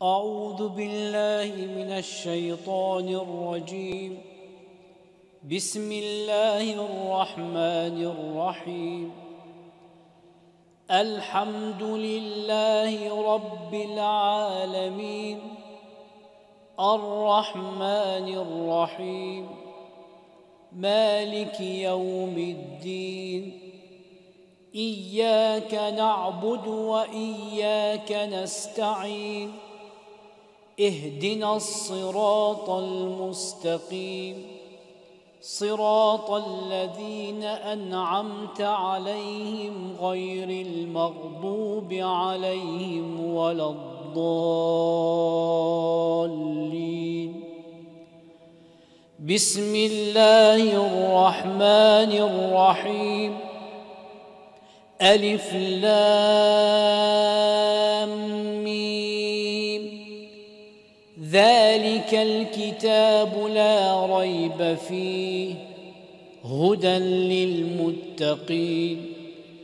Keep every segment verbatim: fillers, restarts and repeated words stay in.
أعوذ بالله من الشيطان الرجيم. بسم الله الرحمن الرحيم. الحمد لله رب العالمين الرحمن الرحيم مالك يوم الدين. إياك نعبد وإياك نستعين. اهدنا الصراط المستقيم صراط الذين أنعمت عليهم غير المغضوب عليهم ولا الضالين. بسم الله الرحمن الرحيم. ألف لام ميم. ذلك الكتاب لا ريب فيه هدى للمتقين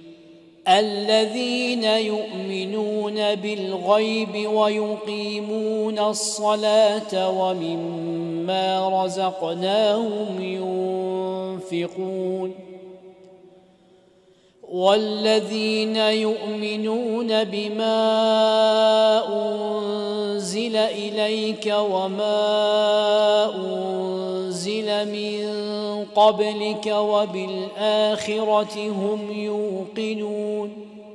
الذين يؤمنون بالغيب ويقيمون الصلاة ومما رزقناهم ينفقون والذين يؤمنون بما أنزل إليك وما أنزل من قبلك وبالآخرة هم يوقنون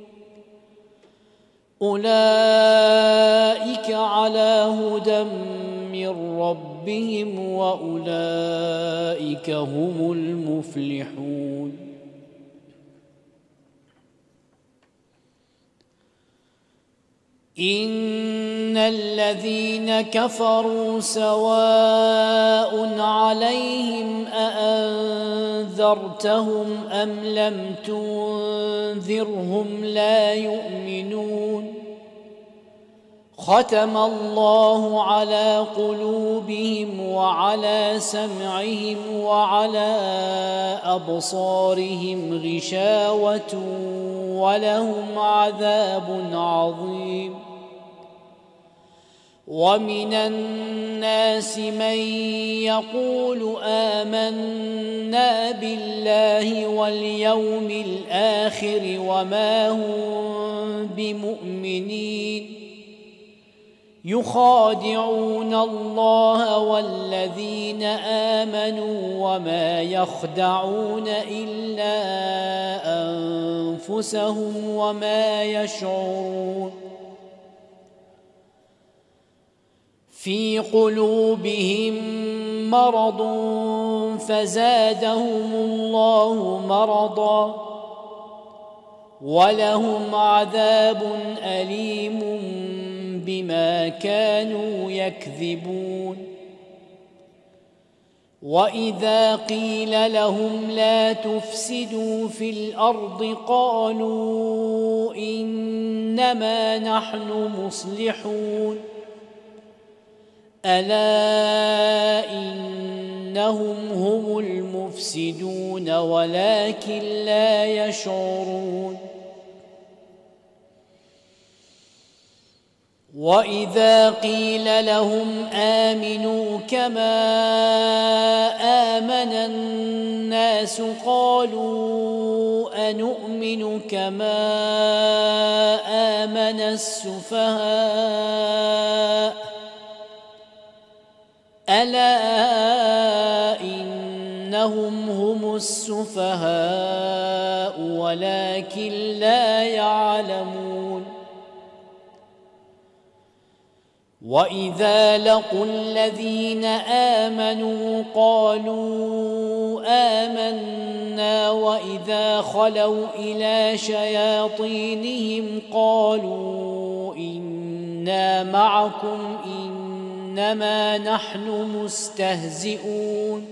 أولئك على هدى من ربهم وأولئك هم المفلحون. إن الذين كفروا سواء عليهم أأنذرتهم أم لم تنذرهم لا يؤمنون. ختم الله على قلوبهم وعلى سمعهم وعلى أبصارهم غشاوة ولهم عذاب عظيم. ومن الناس من يقول آمنا بالله واليوم الآخر وما هم بمؤمنين يخادعون الله والذين آمنوا وما يخدعون إلا أنفسهم وما يشعرون. في قلوبهم مرض فزادهم الله مرضا ولهم عذاب أليم بما كانوا يكذبون. وإذا قيل لهم لا تفسدوا في الأرض قالوا إنما نحن مصلحون ألا إنهم هم المفسدون ولكن لا يشعرون. وإذا قيل لهم آمنوا كما آمن الناس قالوا أنؤمن كما آمن السفهاء ألا إنهم هم السفهاء ولكن لا يعلمون. وإذا لقوا الذين آمنوا قالوا آمنا وإذا خلوا إلى شياطينهم قالوا إنا معكم إنما نحن مستهزئون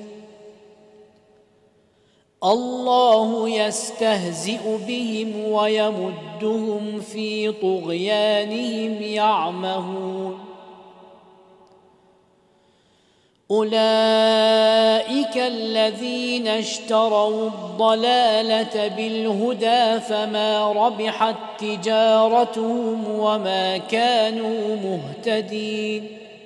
الله يستهزئ بهم ويمدهم في طغيانهم يعمهون. أولئك الذين اشتروا الضلالة بالهدى فما ربحت تجارتهم وما كانوا مهتدين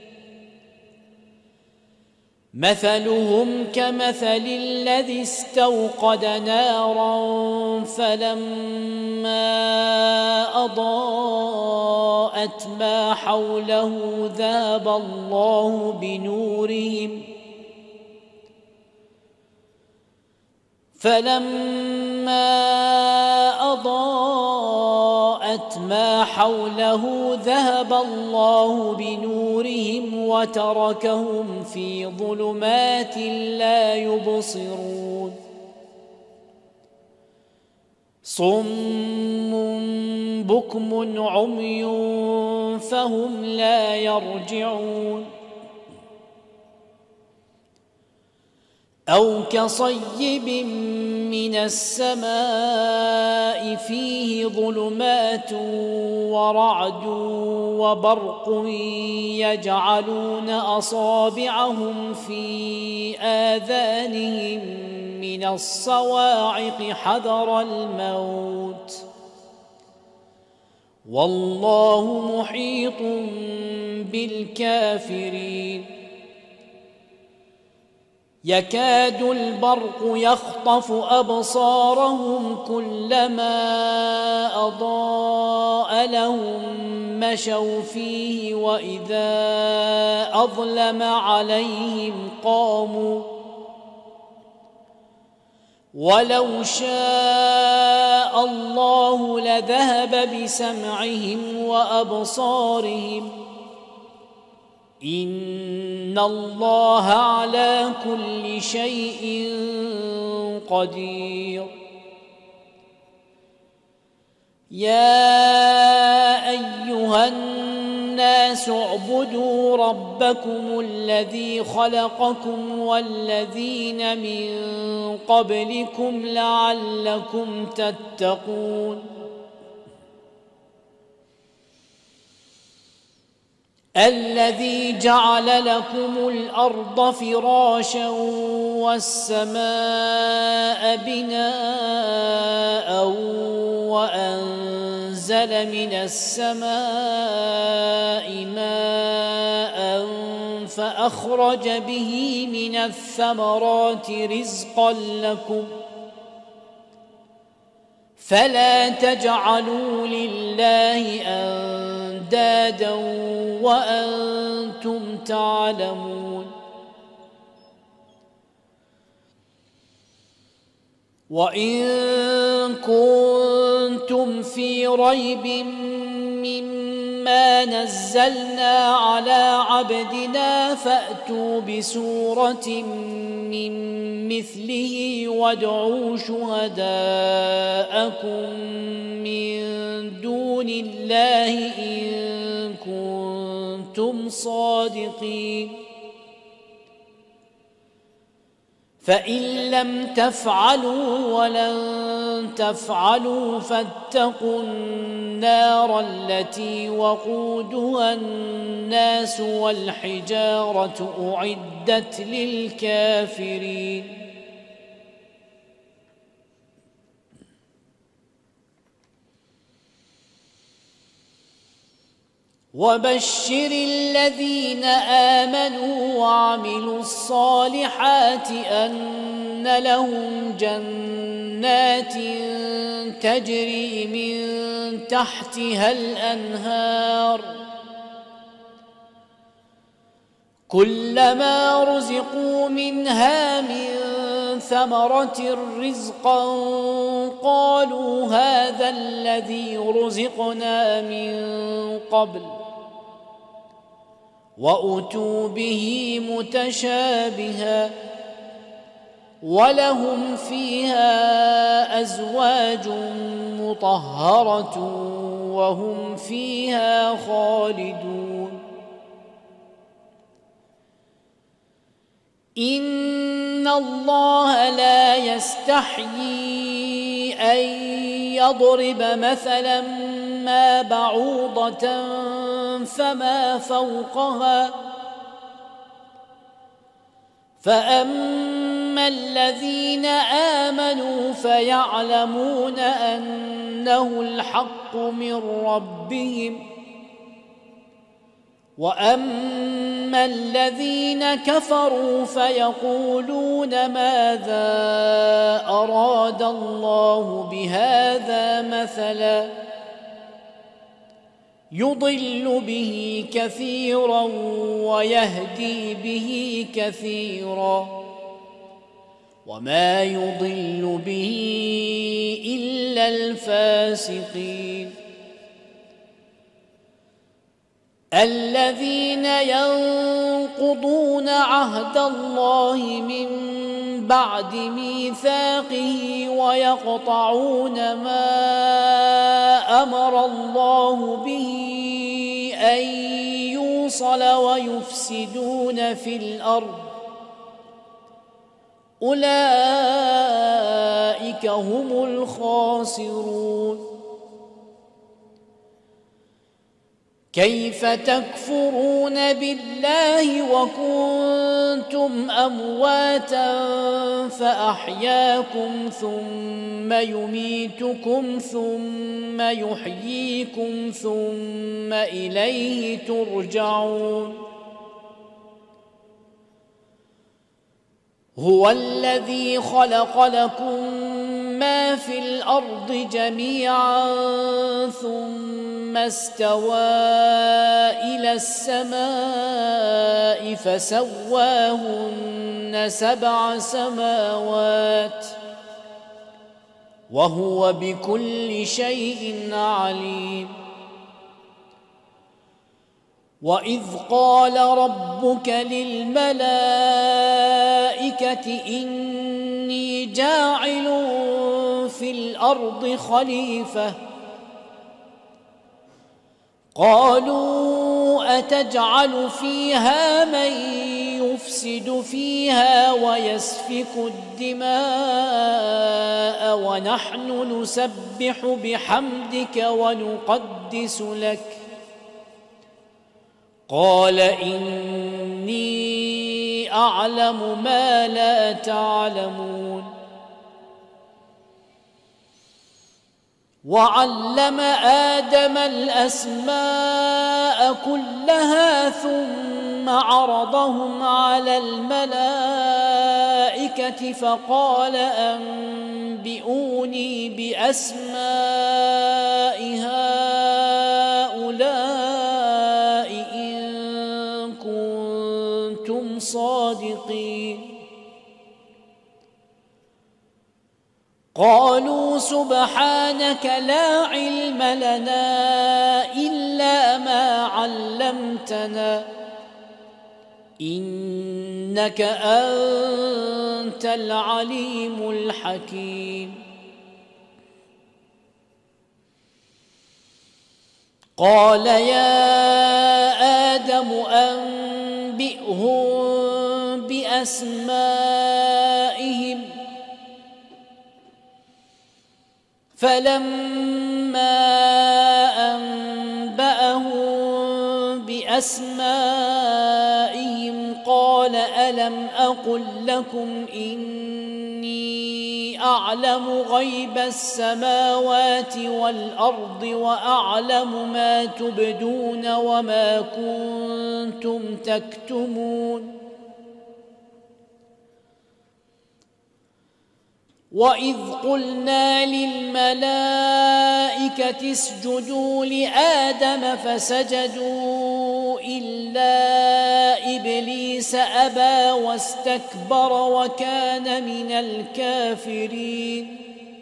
مثلهم كمثل الذي استوقد نارا فلما أضاءت ما حوله ذهب الله بنورهم فلما أضاءت ما حوله ذهب الله بنورهم وتركهم في ظلمات لا يبصرون صم بكم عمي فهم لا يرجعون أو كصيب من السماء فيه ظلمات ورعد وبرق يجعلون أصابعهم في آذانهم من الصواعق حذر الموت والله محيط بالكافرين يكاد البرق يخطف أبصارهم كلما أضاء لهم مشوا فيه وإذا أظلم عليهم قاموا ولو شاء الله لذهب بسمعهم وأبصارهم إن الله على كل شيء قدير يا أيها الناس اعبدوا ربكم الذي خلقكم والذين من قبلكم لعلكم تتقون الذي جعل لكم الأرض فراشا والسماء بناء وأنزل من السماء ماء فأخرج به من الثمرات رزقا لكم فلا تجعلوا لله أندادا وأنتم تعلمون وإن كنتم في ريب مما نزلنا على عبدنا فأتوا بسورة من مثله وادعوا شهداءكم من دون الله إن كنتم صادقين فإن لم تفعلوا ولن تفعلوا فاتقوا النار التي وقودها الناس والحجارة أعدت للكافرين وبشر الذين آمنوا وعملوا الصالحات أن لهم جنات تجري من تحتها الأنهار كلما رزقوا منها من ثمرة رزقا قالوا هذا الذي رزقنا من قبل وأتوا به متشابها ولهم فيها أزواج مطهرة وهم فيها خالدون إن الله لا يستحيي أن يضرب مثلا ما بعوضة فما فوقها فأما الذين آمنوا فيعلمون أنه الحق من ربهم، وأما الذين كفروا فيقولون ماذا أراد الله بهذا مثلا يضل به كثيرا ويهدي به كثيرا وما يضل به إلا الفاسقين. الذين ينقضون عهد الله من بعد ميثاقه ويقطعون ما أمر الله به أن يوصل ويفسدون في الأرض أولئك هم الخاسرون. كيف تكفرون بالله وكنتم أمواتا فأحياكم ثم يميتكم ثم يحييكم ثم إليه ترجعون. هو الذي خلق لكم ما في الأرض جميعا ثم استوى إلى السماء فسواهن سبع سماوات وهو بكل شيء عليم. وإذ قال ربك للملائكة إني جاعل في الأرض خليفة قالوا أتجعل فيها من يفسد فيها ويسفك الدماء ونحن نسبح بحمدك ونقدس لك قال إني أعلم ما لا تعلمون. وعلم آدم الأسماء كلها ثم عرضهم على الملائكة فقال أنبئوني بأسماء هؤلاء إن كنتم صادقين. قالوا سبحانك لا علم لنا إلا ما علمتنا إنك أنت العليم الحكيم. قال يا آدم أنبئهم بأسمائهم فلما أنبأهم بأسمائهم قال ألم أقل لكم إني أعلم غيب السماوات والأرض وأعلم ما تبدون وما كنتم تكتمون. وإذ قلنا للملائكة اسجدوا لآدم فسجدوا إلا إبليس أبى واستكبر وكان من الكافرين.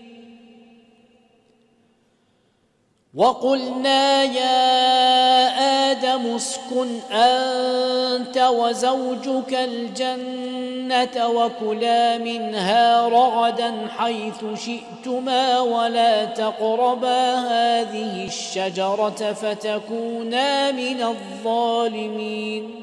وقلنا يا آدم اسكن أنت وزوجك الجنة وكلا منها رغدا حيث شئتما ولا تقربا هذه الشجرة فتكونا من الظالمين.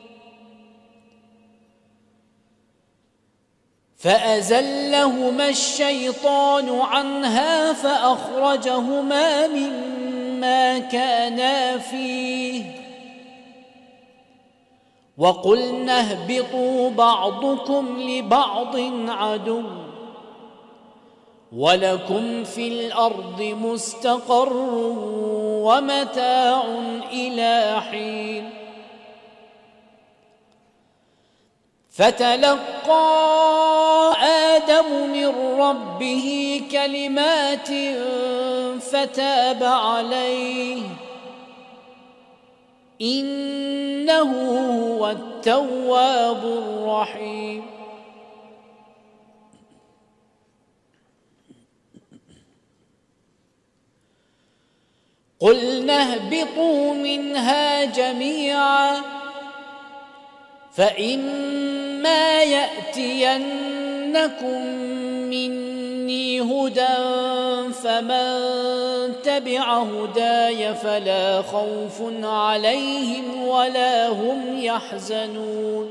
فأزلهما الشيطان عنها فأخرجهما مما كانا فيه وقلنا اهبطوا بعضكم لبعض عدو ولكم في الأرض مستقر ومتاع إلى حين فتلقى آدم من ربه كلمات فتاب عليه إنه هو التواب الرحيم. قلنا اهبطوا منها جميعا فإما يأتينكم مني هدى فمن تبع هداي فلا خوف عليهم ولا هم يحزنون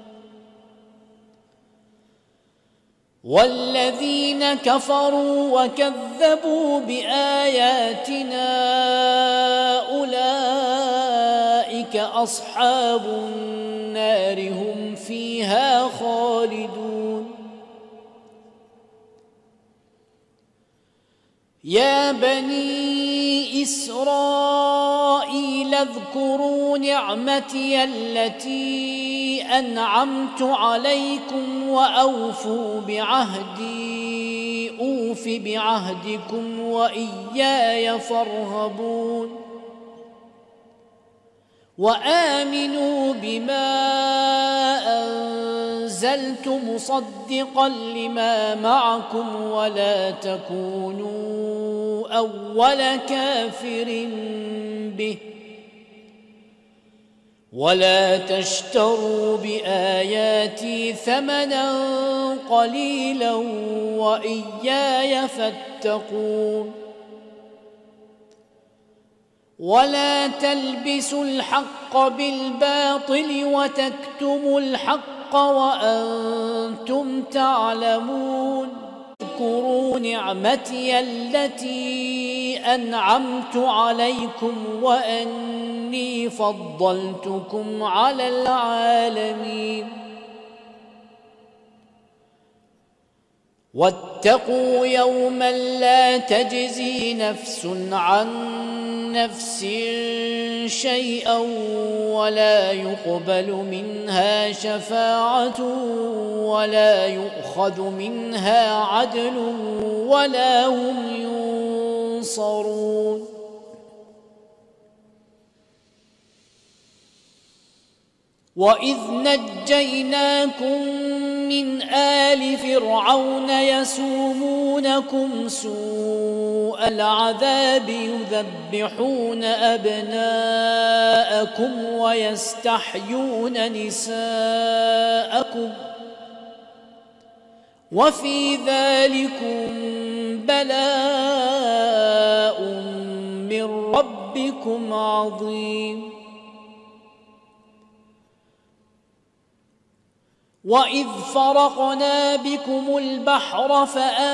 والذين كفروا وكذبوا بآياتنا أولئك أصحاب النار هم فيها خالدون. يا بني إسرائيل اذكروا نعمتي التي أنعمت عليكم وأوفوا بعهدي أوف بعهدكم وإياي فارهبون وآمنوا بما أنزلت مصدقا لما معكم ولا تكونوا أول كافر به ولا تشتروا بآياتي ثمنا قليلا وإياي فاتقون ولا تلبسوا الحق بالباطل وتكتموا الحق وأنتم تعلمون. اذكروا نعمتي التي أنعمت عليكم وأني فضلتكم على العالمين واتقوا يوما لا تجزي نفس عن نفس شيئا ولا يقبل منها شفاعة ولا يؤخذ منها عدل ولا هم ينصرون. وإذ نجيناكم من آل فرعون يسومونكم سوء العذاب يذبحون أبناءكم ويستحيون نساءكم وفي ذلكم بلاء من ربكم عظيم. وإذ فرقنا بكم البحر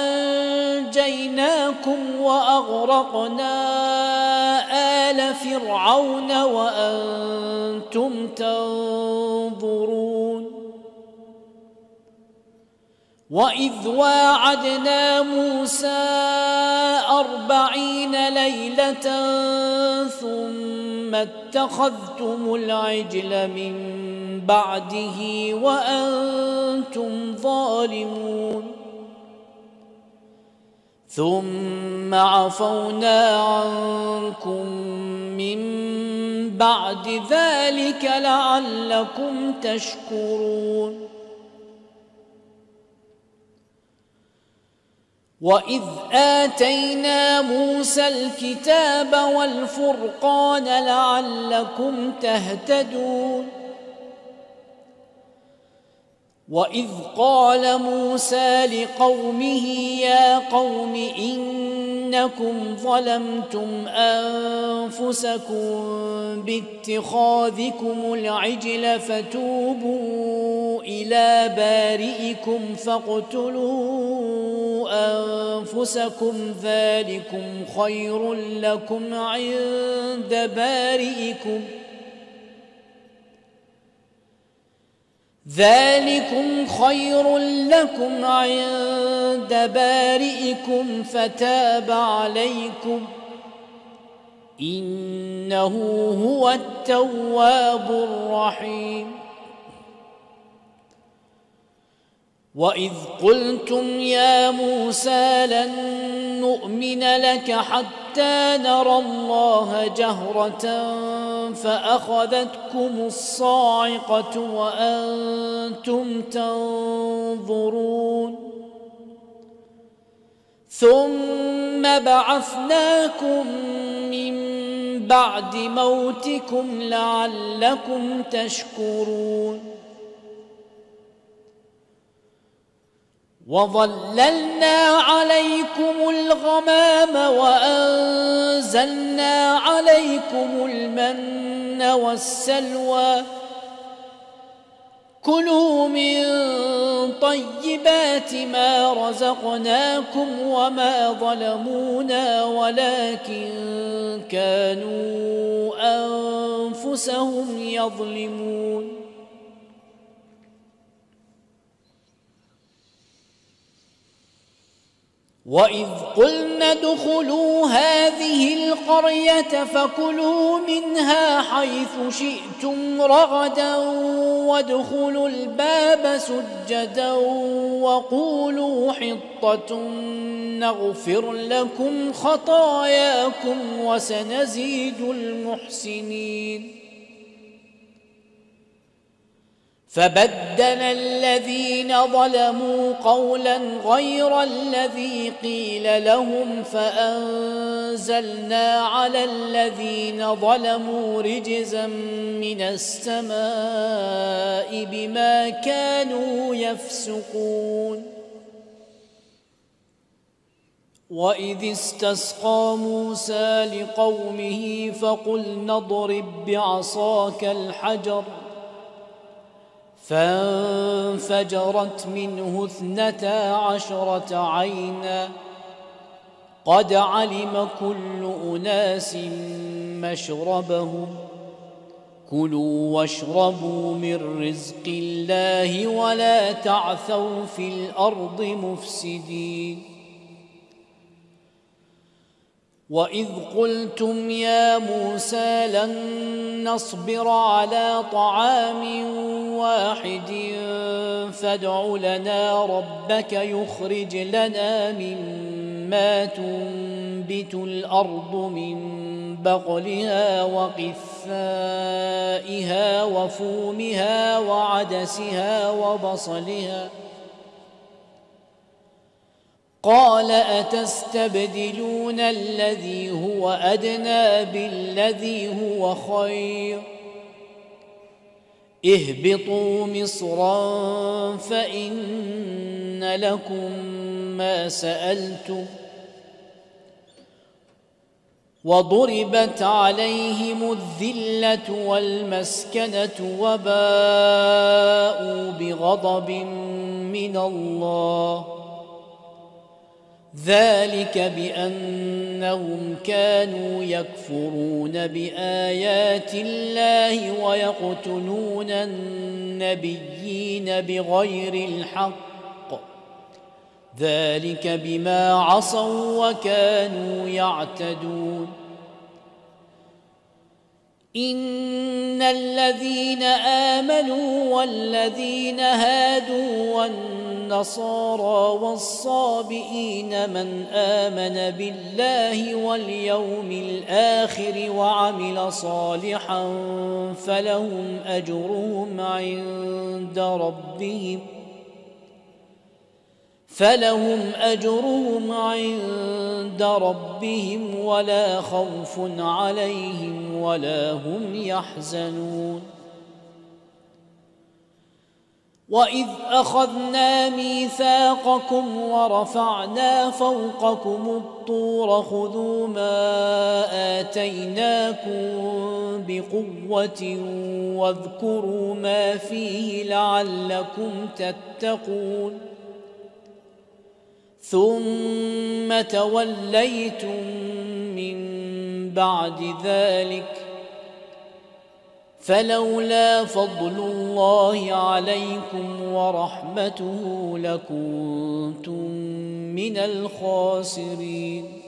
فأنجيناكم وأغرقنا آل فرعون وأنتم تنظرون. وإذ واعدنا موسى أربعين ليلة ثم اتخذتم العجل من بعده وأنتم ظالمون ثم عفونا عنكم من بعد ذلك لعلكم تشكرون. وإذ آتينا موسى الكتاب والفرقان لعلكم تهتدون. وإذ قال موسى لقومه يا قوم إنكم ظلمتم أنفسكم باتخاذكم العجل فتوبوا إلى بارئكم فاقتلوا أنفسكم ذلكم خير لكم عند بارئكم ذلكم خير لكم عند بارئكم فتاب عليكم إنه هو التواب الرحيم. وإذ قلتم يا موسى لن نؤمن لك حتى نرى الله جهرة فأخذتكم الصاعقة وأنتم تنظرون ثم بعثناكم من بعد موتكم لعلكم تشكرون وظللنا عليكم الغمام وأنزلنا عليكم المن والسلوى كلوا من طيبات ما رزقناكم وما ظلمونا ولكن كانوا أنفسهم يظلمون. وإذ قلنا ادخلوا هذه القرية فكلوا منها حيث شئتم رغدا وادخلوا الباب سجدا وقولوا حطة نغفر لكم خطاياكم وسنزيد المحسنين. فبدل الذين ظلموا قولا غير الذي قيل لهم فأنزلنا على الذين ظلموا رجزا من السماء بما كانوا يفسقون. وإذ استسقى موسى لقومه فقلنا اضرب بعصاك الحجر فانفجرت منه اثنتا عشرة عينا قد علم كل أناس مشربهم كلوا واشربوا من رزق الله ولا تعثوا في الأرض مفسدين. وإذ قلتم يا موسى لن نصبر على طعام واحد فادع لنا ربك يخرج لنا مما تنبت الأرض من بقلها وقثائها وفومها وعدسها وبصلها قال أتستبدلون الذي هو أدنى بالذي هو خير اهبطوا مصرا فإن لكم ما سألتم وضربت عليهم الذلة والمسكنة وباءوا بغضب من الله ذلك بأنهم كانوا يكفرون بآيات الله ويقتلون النبيين بغير الحق ذلك بما عصوا وكانوا يعتدون. إن الذين آمنوا والذين هادوا والنصارى والصابئين من آمن بالله واليوم الآخر وعمل صالحا فلهم أجرهم عند ربهم فلهم أجرهم عند ربهم ولا خوف عليهم ولا هم يحزنون. وإذ أخذنا ميثاقكم ورفعنا فوقكم الطور خذوا ما آتيناكم بقوة واذكروا ما فيه لعلكم تتقون ثم توليتم من بعد ذلك فلولا فضل الله عليكم ورحمته لكنتم من الخاسرين.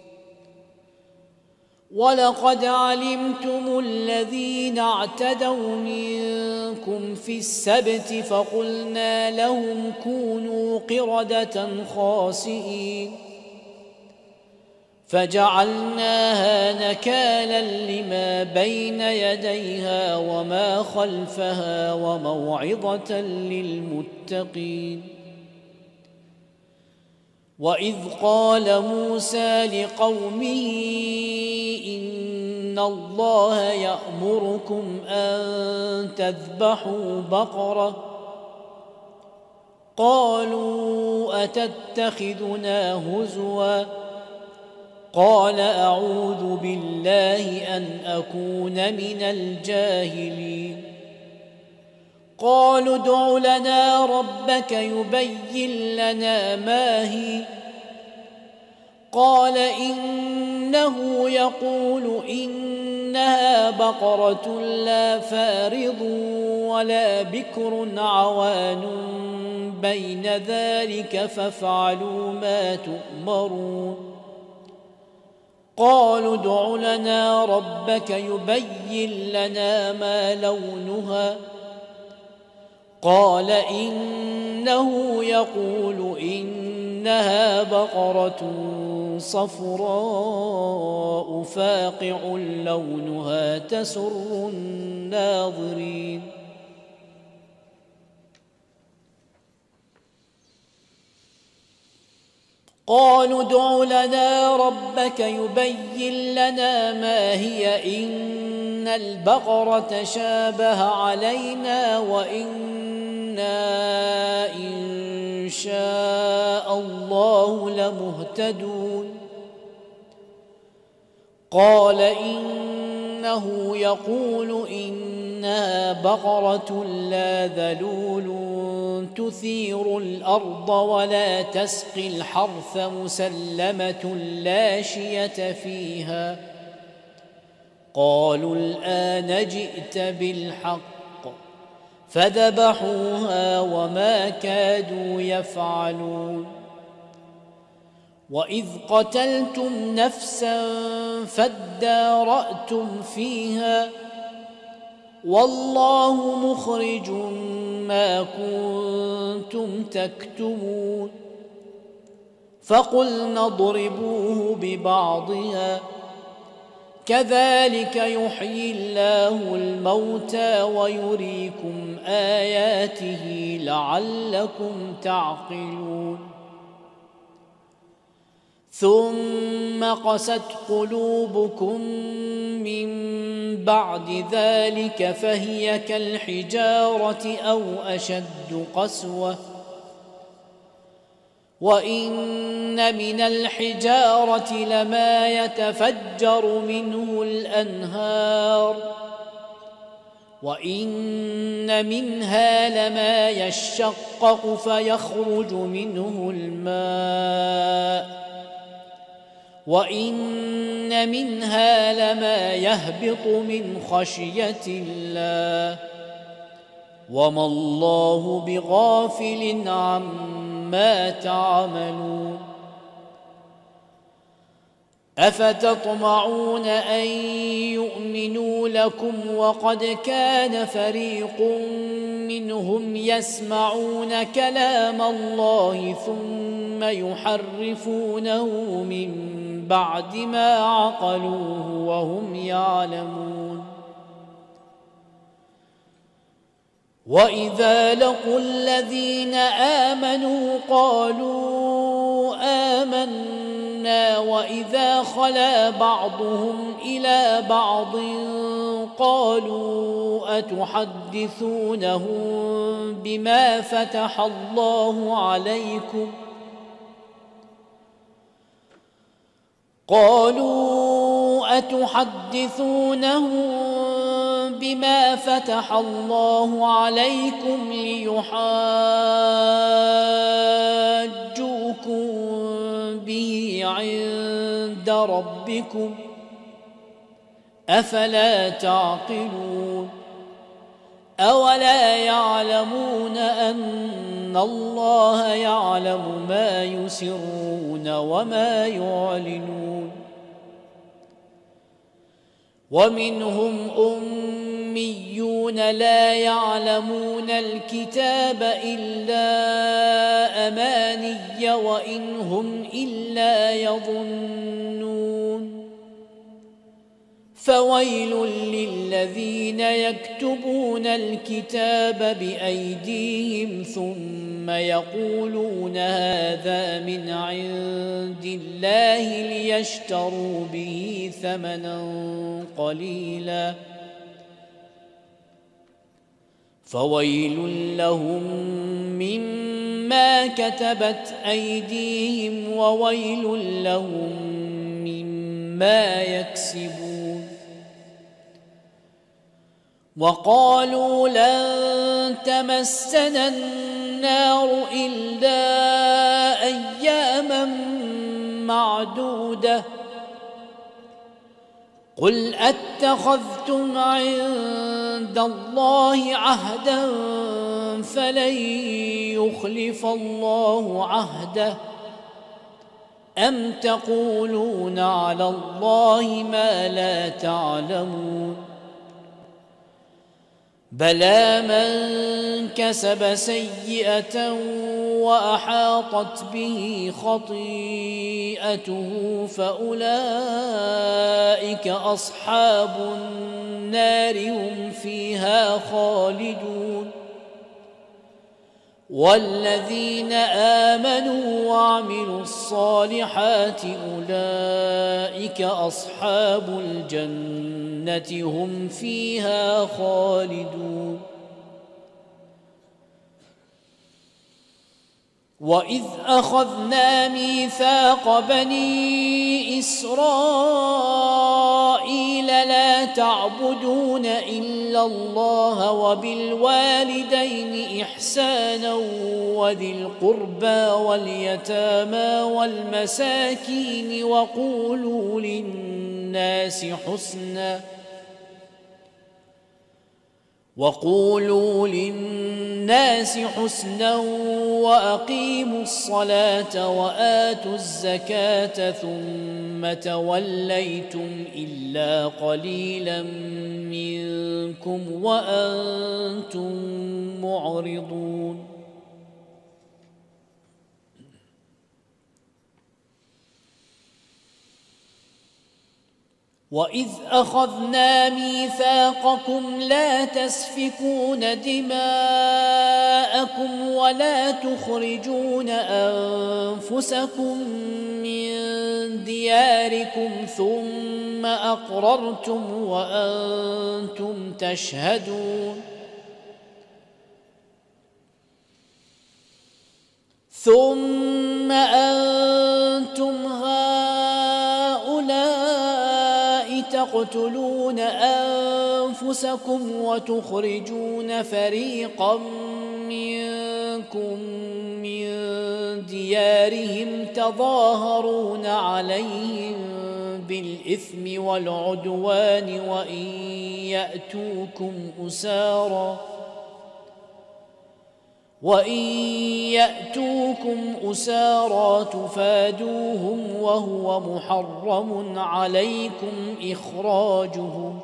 ولقد علمتم الذين اعتدوا منكم في السبت فقلنا لهم كونوا قردة خاسئين فجعلناها نكالا لما بين يديها وما خلفها وموعظة للمتقين. وإذ قال موسى لقومه إن الله يأمركم أن تذبحوا بقرة قالوا أتتخذنا هزوا قال أعوذ بالله أن أكون من الجاهلين. قالوا ادع لنا ربك يبين لنا ما هي قال إنه يقول إنها بقرة لا فارض ولا بكر عوان بين ذلك فافعلوا ما تؤمرون. قالوا ادع لنا ربك يبين لنا ما لونها قال إنه يقول إنها بقرة صفراء فاقع لونها تسر الناظرين. قالوا ادع لنا ربك يبين لنا ما هي إن البقرة شابه علينا وإنا إن شاء الله لمهتدون. قال إنه يقول إنها بقرة لا ذلول تثير الأرض ولا تسقي الحرث مسلمة لا شية فيها. قالوا الآن جئت بالحق فذبحوها وما كادوا يفعلون. وإذ قتلتم نفسا فادارأتم فيها والله مخرج ما كنتم تكتمون. فقلنا اضربوه ببعضها كذلك يحيي الله الموتى ويريكم آياته لعلكم تعقلون. ثم قست قلوبكم من بعد ذلك فهي كالحجارة أو أشد قسوة وإن من الحجارة لما يتفجر منه الأنهار وإن منها لما يشقق فيخرج منه الماء وإن منها لما يهبط من خشية الله وما الله بغافل عما تعملون. أفتطمعون أن يؤمنوا لكم وقد كان فريق منهم يسمعون كلام الله ثم يحرفونه من بعد ما عقلوه وهم يعلمون. وإذا لقوا الذين آمنوا قالوا آمنا وإذا خلا بعضهم إلى بعض قالوا أتحدثونهم بما فتح الله عليكم قالوا أتحدثونهم بما فتح الله عليكم ليحاجوكم به عند ربكم أفلا تعقلون. أولا يعلمون أن الله يعلم ما يسرون وما يعلنون ومنهم أميون لا يعلمون الكتاب إلا أماني وإن هم إلا يظنون فويل للذين يكتبون الكتاب بأيديهم ثم يقولون هذا من عند الله ليشتروا به ثمنا قليلا فويل لهم مما كتبت أيديهم وويل لهم مما يكسبون وقالوا لن تمسنا النار إلا أياما معدودة قل أتخذتم عند الله عهدا فلن يخلف الله عهده أم تقولون على الله ما لا تعلمون بلى من كسب سيئة وأحاطت به خطيئته فأولئك أصحاب النار هم فيها خالدون والذين آمنوا وعملوا الصالحات أولئك أصحاب الجنة هم فيها خالدون وإذ أخذنا ميثاق بني إسرائيل لا تعبدون إلا الله وبالوالدين إحسانا وذي القربى واليتامى والمساكين وقولوا للناس حسنا وقولوا للناس حسنا وأقيموا الصلاة وآتوا الزكاة ثم توليتم إلا قليلا منكم وأنتم معرضون وإذ أخذنا ميثاقكم لا تسفكون دماءكم ولا تخرجون أنفسكم من دياركم ثم أقررتم وأنتم تشهدون ثم أنتم تقتلون أنفسكم وتخرجون فريقا منكم من ديارهم تظاهرون عليهم بالإثم والعدوان وإن يأتوكم أسارى وإن يأتوكم أسارى تفادوهم وهو محرم عليكم إخراجهم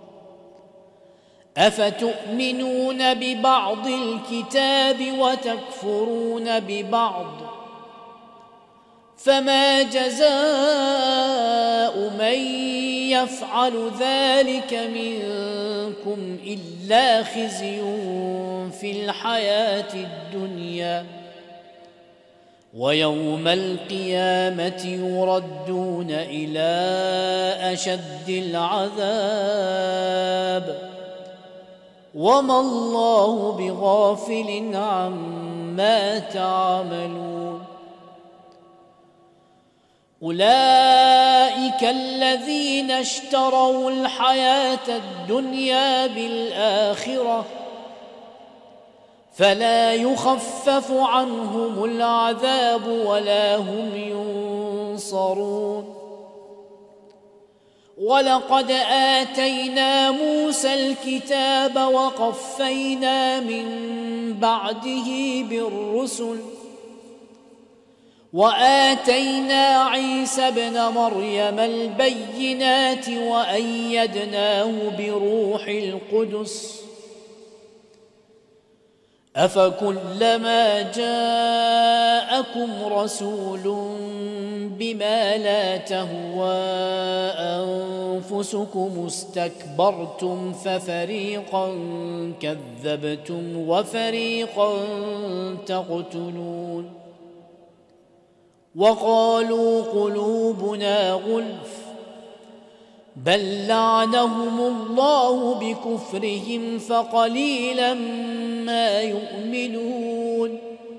أفتؤمنون ببعض الكتاب وتكفرون ببعض فما جزاء من يفعل ذلك منكم إلا خزي في الحياة الدنيا ويوم القيامة يردون إلى أشد العذاب وما الله بغافل عما تعملون أولئك الذين اشتروا الحياة الدنيا بالآخرة فلا يخفف عنهم العذاب ولا هم ينصرون ولقد آتينا موسى الكتاب وقفينا من بعده بالرسل وآتينا عيسى ابن مريم البينات وأيدناه بروح القدس أفكلما جاءكم رسول بما لا تهوى أنفسكم استكبرتم ففريقا كذبتم وفريقا تقتلون وقالوا قلوبنا غلف بل لعنهم الله بكفرهم فقليلا ما يؤمنون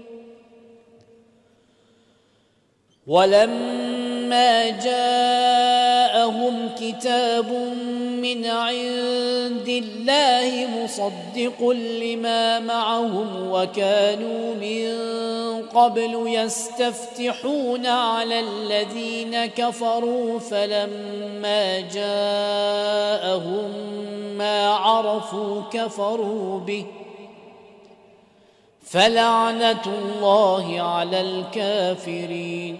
ولما جاءهم كتاب من عند الله مصدق لما معهم وكانوا من قبل يستفتحون على الذين كفروا فلما جاءهم ما عرفوا كفروا به فلعنة الله على الكافرين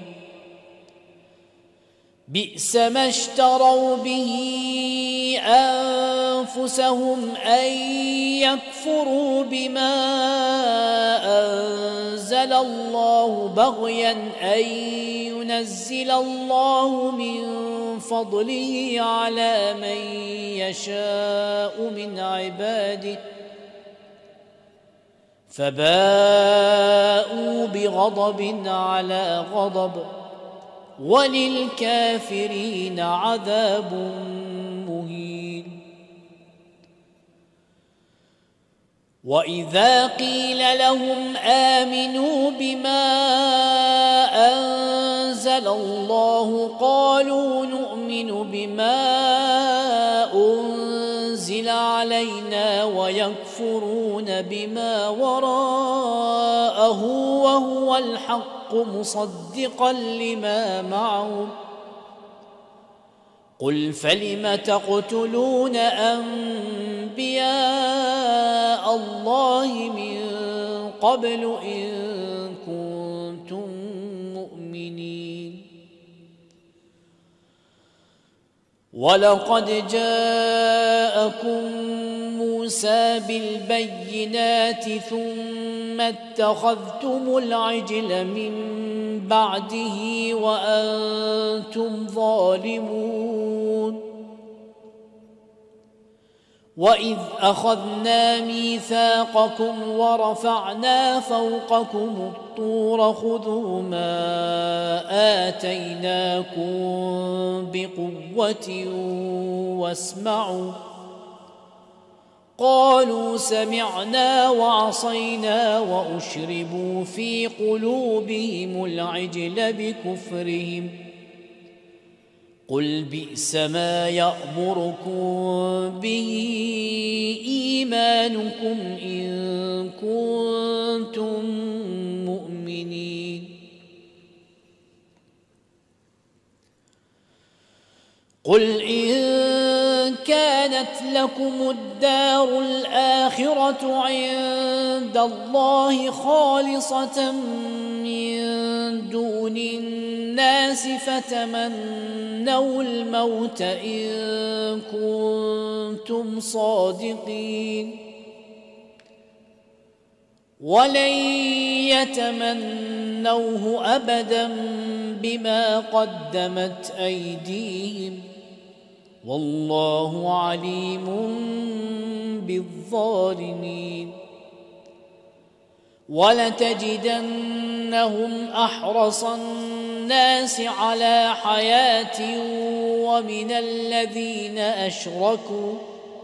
بئس ما اشتروا به أنفسهم أن يكفروا بما أنزل الله بغيا أن ينزل الله من فضله على من يشاء من عباده فباءوا بغضب على غضب وللكافرين عذاب مهين وإذا قيل لهم آمنوا بما أنزل الله قالوا نؤمن بما أنزل علينا ويكفرون بما وراءه وهو الحق مصدقا لما معهم قل فلم تقتلون أنبياء الله من قبل إن كنتم مؤمنين ولقد جاءكم موسى بالبينات ثم اتخذتم العجل من بعده وأنتم ظالمون وإذ أخذنا ميثاقكم ورفعنا فوقكم الطور خذوا ما آتيناكم بقوة واسمعوا قالوا سمعنا وعصينا وأشربوا في قلوبهم العجل بكفرهم قل بئس ما يأمركم به إيمانكم إن كنتم مؤمنين قل إن كانت لكم الدار الآخرة عند الله خالصة من دون الناس فتمنوا الموت إن كنتم صادقين ولن يتمنوه أبدا بما قدمت أيديهم والله عليم بالظالمين ولتجدنهم أحرص الناس على حياة ومن الذين أشركوا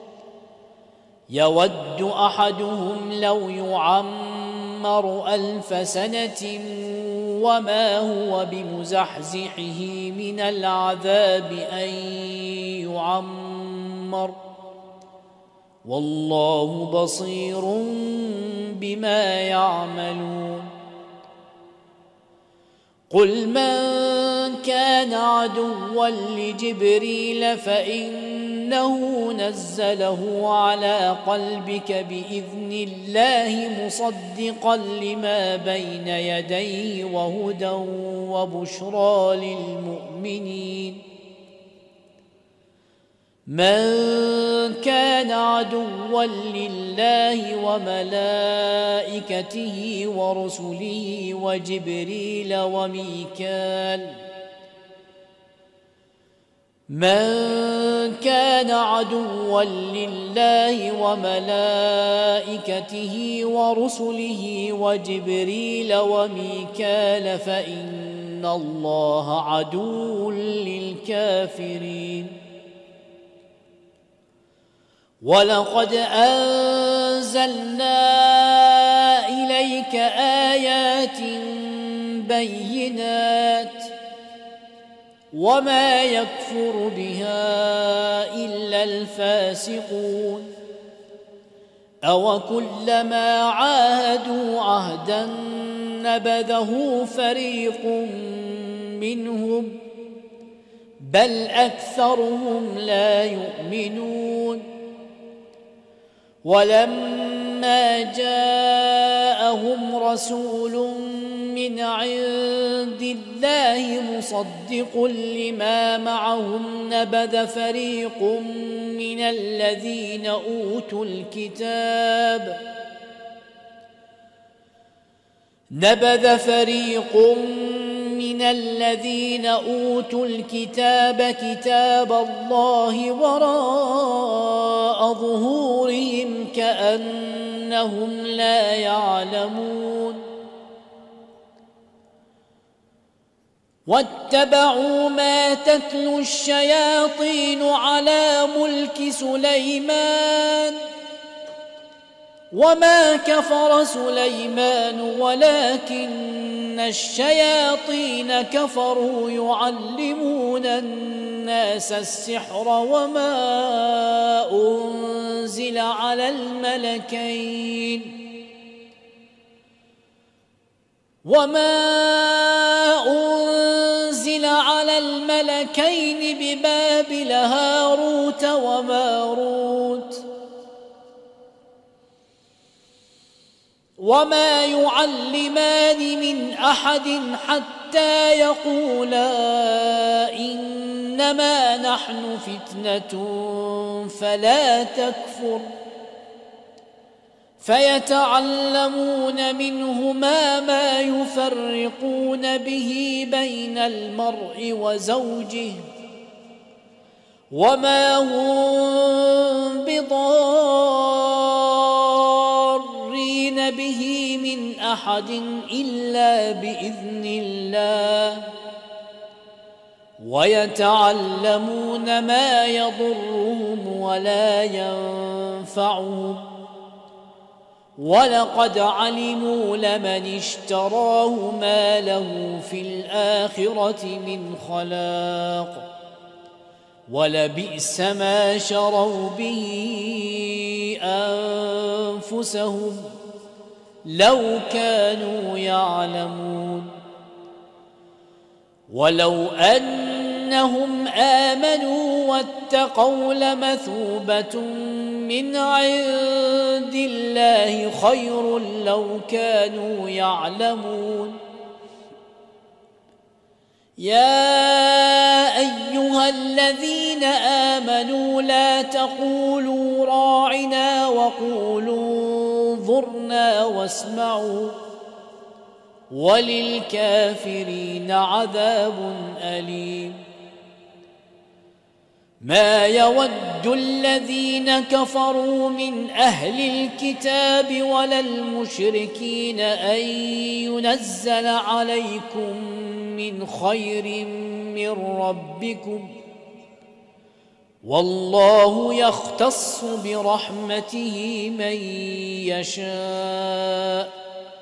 يود أحدهم لو يعمر ألف سنة وما هو بمزحزحه من العذاب أن يعمر والله بصير بما يعملون قل من كان عدوا لجبريل فإنه نزله على قلبك بإذن الله مصدقا لما بين يديه وهدى وبشرى للمؤمنين. من كان عدوا لله وملائكته ورسله وجبريل وميكال من كان عدوا لله وملائكته ورسله وجبريل وميكال فإن الله عدو للكافرين. ولقد أنزلنا إليك آيات بينات وما يكفر بها إلا الفاسقون. أوكلما عاهدوا عهدا نبذه فريق منهم بل أكثرهم لا يؤمنون. ولما جاءهم رسول من عند الله مصدق لما معهم نبذ فريق من الذين أوتوا الكتاب نبذ فريق من الذين أوتوا الكتاب كتاب الله وراء ظهورهم كأنهم لا يعلمون. واتبعوا ما تتلو الشياطين على ملك سليمان وما كفر سليمان ولكن الشياطين كفروا يعلمون الناس السحر وما أنزل على الملكين وما أنزل على الملكين ببابل هاروت وماروت وما يعلمان من أحد حتى يقولا إنما نحن فتنة فلا تكفر فيتعلمون منهما ما يفرقون به بين المرء وزوجه وما هم بضارين به من أحد إلا بإذن الله ويتعلمون ما يضرهم ولا ينفعهم ولقد علموا لمن اشتراه ما له في الآخرة من خلاق ولبئس ما شروا به أنفسهم لو كانوا يعلمون. ولو أنهم آمنوا واتقوا لمثوبة من عند الله خير لو كانوا يعلمون. يا أيها الذين آمنوا لا تقولوا راعنا وقولوا انظرنا واسمعوا وللكافرين عذاب أليم. ما يود الذين كفروا من أهل الكتاب ولا المشركين أن ينزل عليكم من خير من ربكم والله يختص برحمته من يشاء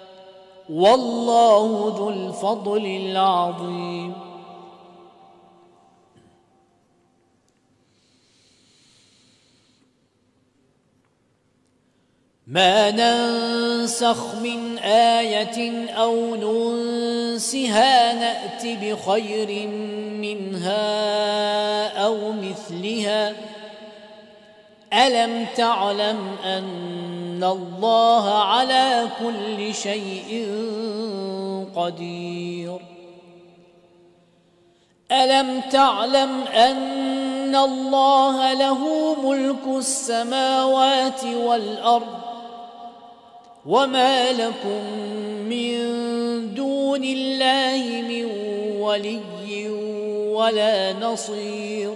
والله ذو الفضل العظيم. ما ننسخ من آية أو ننسها نأت بخير منها أو مثلها ألم تعلم أن الله على كل شيء قدير ألم تعلم أن الله له ملك السماوات والأرض وما لكم من دون الله من ولي ولا نصير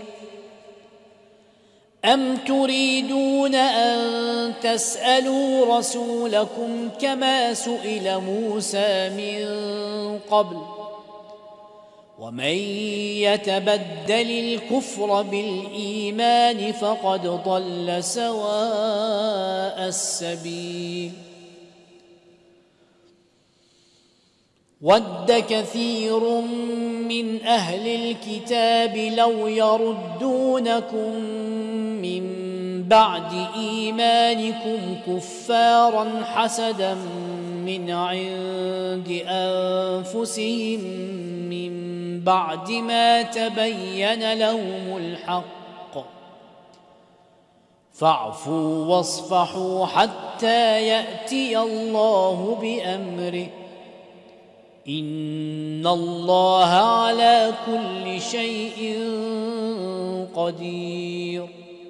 أم تريدون أن تسألوا رسولكم كما سئل موسى من قبل ومن يتبدل الكفر بالإيمان فقد ضل سواء السبيل ود كثير من أهل الكتاب لو يردونكم من بعد إيمانكم كفارا حسدا من عند أنفسهم من بعد ما تبين لهم الحق فاعفوا واصفحوا حتى يأتي الله بأمره إن الله على كل شيء قدير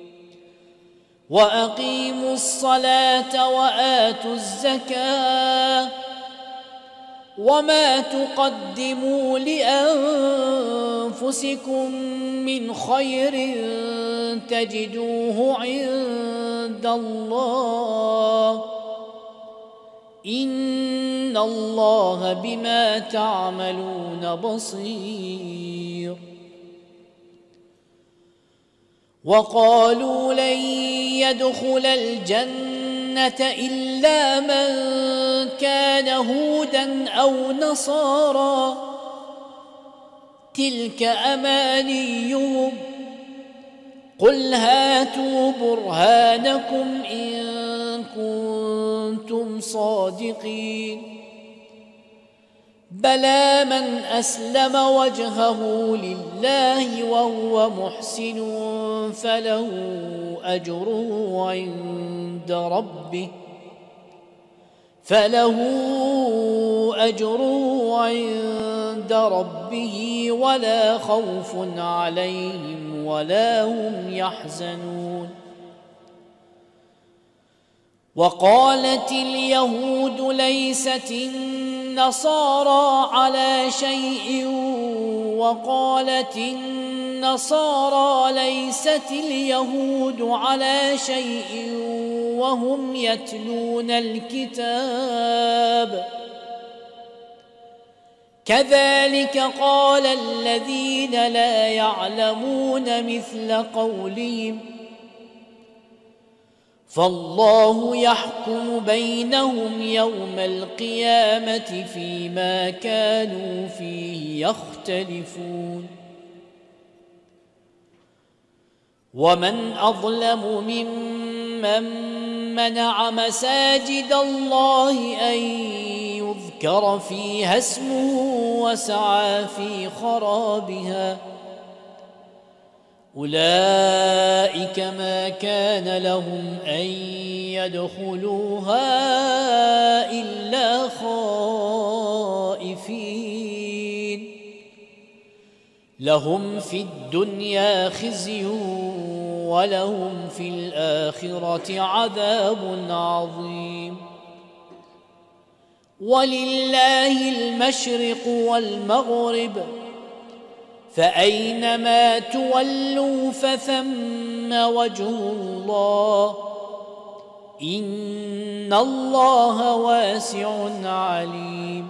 وأقيموا الصلاة وآتوا الزكاة وما تقدموا لأنفسكم من خير تجدوه عند الله إن الله بما تعملون بصير وقالوا لن يدخل الجنة إلا من كان هودا أو نصارى تلك أمانيهم قل هاتوا برهانكم إن كنتم صادقين بلى من أسلم وجهه لله وهو محسن فله أجره عند ربه فله أجره عند ربه ولا خوف عليهم ولا هم يحزنون وقالت اليهود ليست النصارى على شيء وقالت النصارى ليست اليهود على شيء وهم يتلون الكتاب كذلك قال الذين لا يعلمون مثل قولهم فالله يحكم بينهم يوم القيامة فيما كانوا فيه يختلفون ومن أظلم ممن منع مساجد الله أن يذكر فيها اسمه وسعى في خرابها أولئك ما كان لهم أن يدخلوها إلا خائفين لهم في الدنيا خزي ولهم في الآخرة عذاب عظيم ولله المشرق والمغرب فأينما تولوا فثم وجه الله إن الله واسع عليم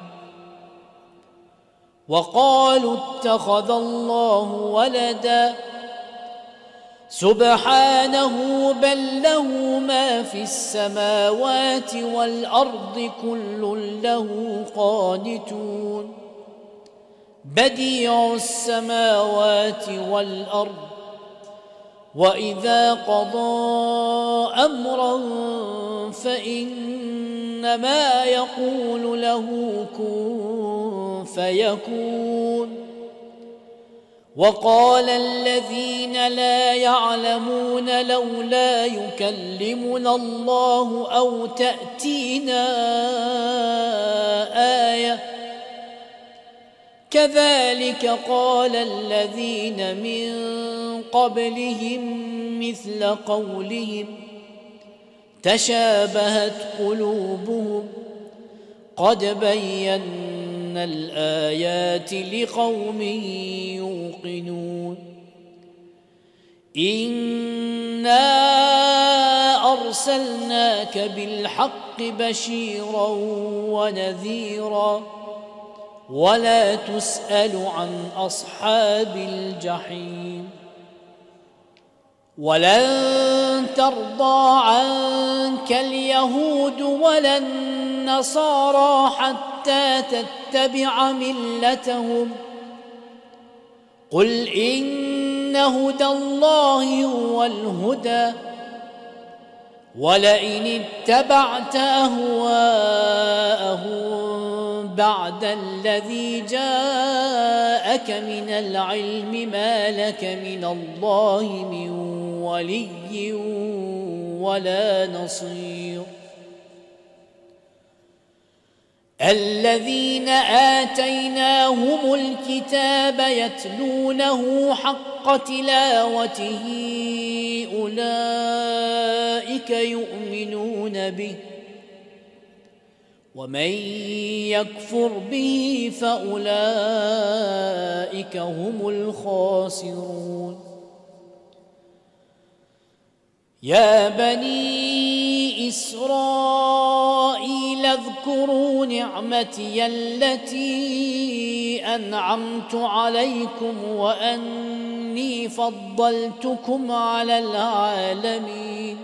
وقالوا اتخذ الله ولدا سبحانه بل له ما في السماوات والأرض كل له قانتون بديع السماوات والأرض وإذا قضى أمرا فإنما يقول له كن فيكون. وقال الذين لا يعلمون لولا يكلمنا الله أو تأتينا آية كذلك قال الذين من قبلهم مثل قولهم تشابهت قلوبهم قد بينا الآيات لقوم يوقنون. إنا أرسلناك بالحق بشيرا ونذيرا ولا تسأل عن أصحاب الجحيم. ولن ترضى عنك اليهود ولا النصارى حتى تتبع ملتهم قل إن هدى الله هو الهدى ولئن اتبعت أهواءهم بعد الذي جاءك من العلم ما لك من الله من ولي ولا نصير. الذين آتيناهم الكتاب يتلونه حق تلاوته أولئك يؤمنون به ومن يكفر به فأولئك هم الخاسرون. يا بني إسرائيل اذكروا نعمتي التي أنعمت عليكم وأني فضلتكم على العالمين.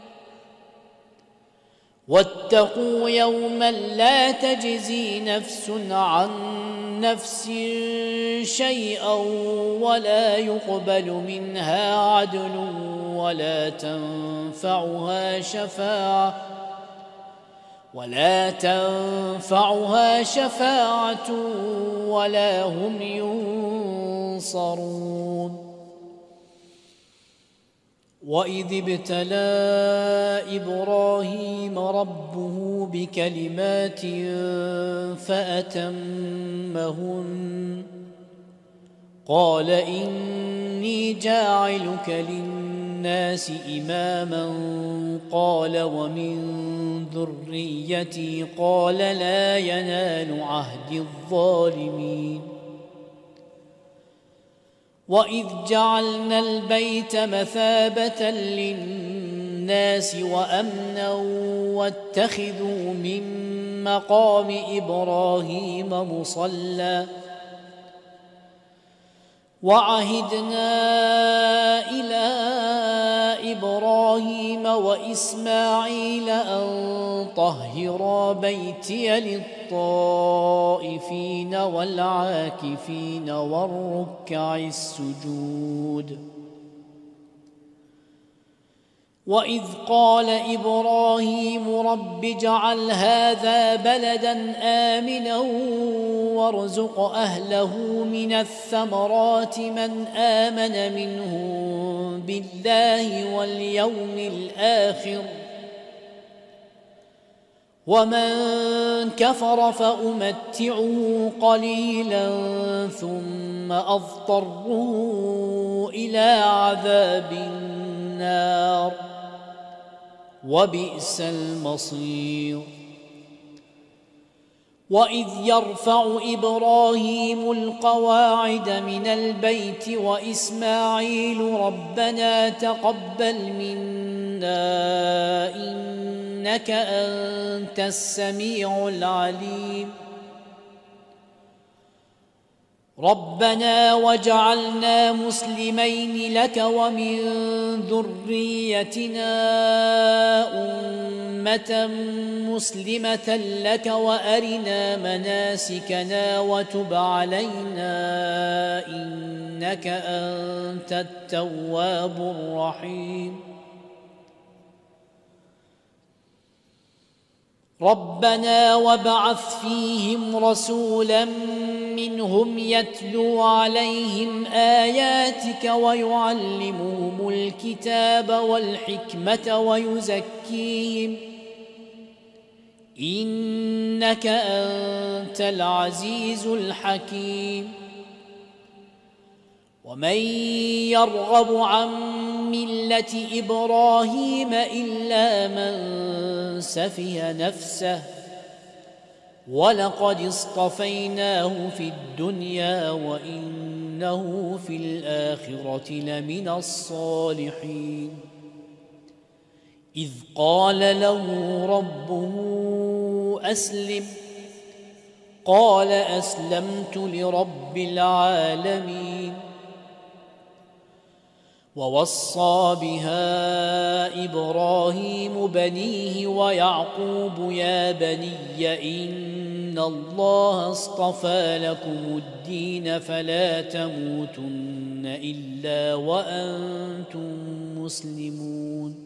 واتقوا يوما لا تجزي نفس عن نفس شيئا ولا يقبل منها عدل ولا تنفعها شفاعة ولا تنفعها شفاعة ولا هم ينصرون. وإذ ابتلى إبراهيم ربه بكلمات فأتمهن قال إني جاعلك للناس إماما قال ومن ذريتي قال لا ينال عهد الظالمين. وإذ جعلنا البيت مثابة للناس وأمنا واتخذوا من مقام إبراهيم مصلى وعهدنا إلى إبراهيم وإسماعيل أن طهرا بيتي للطائفين والعاكفين والركع السجود. وإذ قال إبراهيم رب اجعل هذا بلدا آمنا وارزق أهله من الثمرات من آمن منهم بالله واليوم الآخر ومن كفر فأمتعه قليلا ثم أضطره إلى عذاب النار وبئس المصير. وإذ يرفع إبراهيم القواعد من البيت وإسماعيل ربنا تقبل منا إنك أنت السميع العليم ربنا واجعلنا مسلمين لك ومن ذريتنا أمة مسلمة لك وأرنا مناسكنا وتب علينا إنك أنت التواب الرحيم. ربنا وابعث فيهم رسولا منهم يتلو عليهم آياتك ويعلمهم الكتاب والحكمة ويزكيهم إنك أنت العزيز الحكيم. ومن يرغب عن ملة إبراهيم إلا من سفه نفسه ولقد اصطفيناه في الدنيا وإنه في الآخرة لمن الصالحين. إذ قال له ربه أسلم قال أسلمت لرب العالمين. ووصى بها إبراهيم بنيه ويعقوب يا بني إن الله اصطفى لكم الدين فلا تموتن إلا وأنتم مسلمون.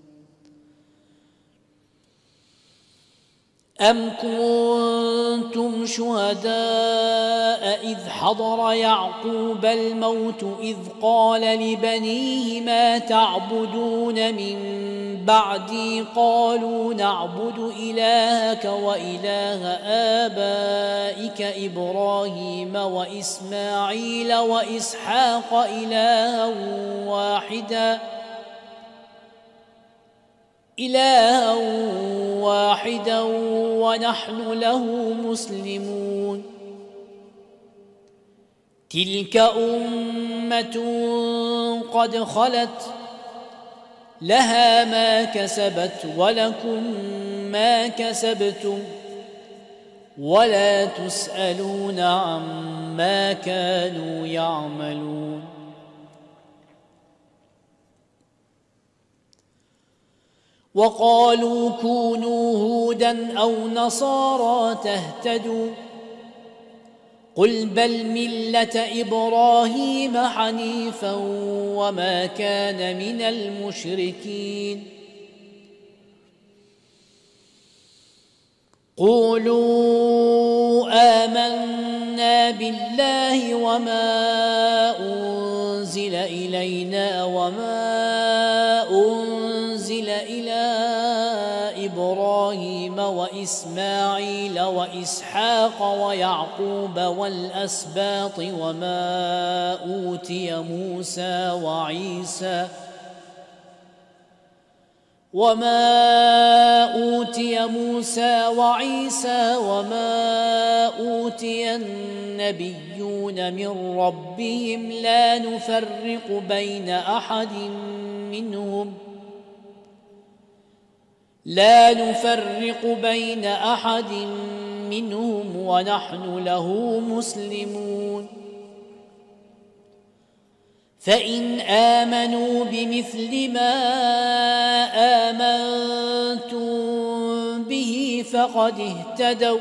أم كنتم شهداء إذ حضر يعقوب الموت إذ قال لبنيه ما تعبدون من بعدي قالوا نعبد إلهك وإله آبائك إبراهيم وإسماعيل وإسحاق إلها واحدا إلها واحدا ونحن له مسلمون. تلك أمة قد خلت لها ما كسبت ولكم ما كسبتم ولا تسألون عما كانوا يعملون. وقالوا كونوا هودا أو نصارى تهتدوا قل بل ملة إبراهيم حنيفا وما كان من المشركين. قولوا آمنا بالله وما أنزل إلينا وما أنزل إلى إبراهيم وإسماعيل وإسحاق ويعقوب والأسباط وما أوتي موسى وعيسى وما أوتي موسى وعيسى وما أوتي النبيون من ربهم لا نفرق بين أحد منهم لا نفرق بين أحد منهم ونحن له مسلمون. فإن آمنوا بمثل ما آمنتم به فقد اهتدوا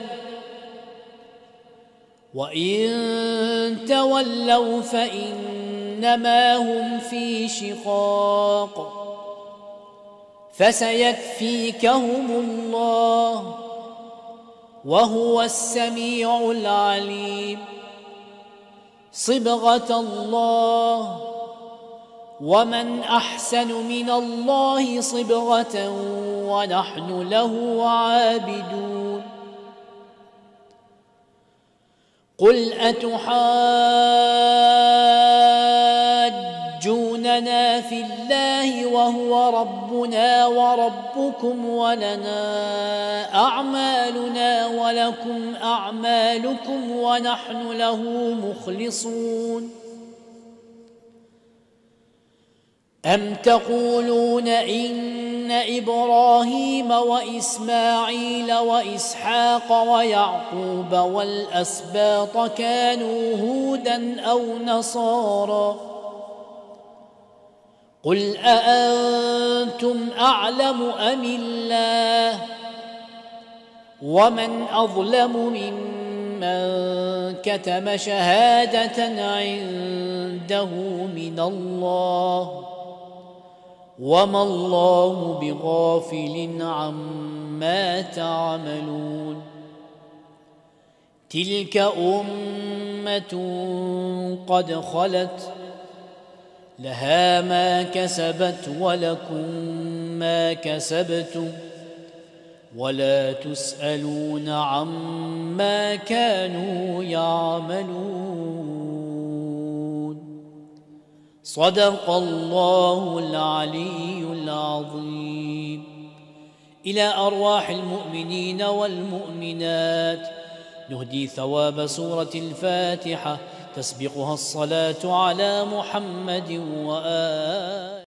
وإن تولوا فإنما هم في شقاق فسيكفيكهم الله وهو السميع العليم. صبغة الله ومن أحسن من الله صبغة ونحن له عابدون. قل أتحاجوننا في الله وهو ربنا وربكم ولنا أعمالنا ولكم أعمالكم ونحن له مخلصون. أم تقولون إن إبراهيم وإسماعيل وإسحاق ويعقوب والأسباط كانوا هودا أو نصارى قل أأنتم أعلم أم الله ومن أظلم ممن كتم شهادة عنده من الله وما الله بغافل عما تعملون. تلك أمة قد خلت لها ما كسبت ولكم ما كسبتم ولا تسألون عما كانوا يعملون. صدق الله العلي العظيم. إلى أرواح المؤمنين والمؤمنات نهدي ثواب سورة الفاتحة تسبقها الصلاة على محمد وآله.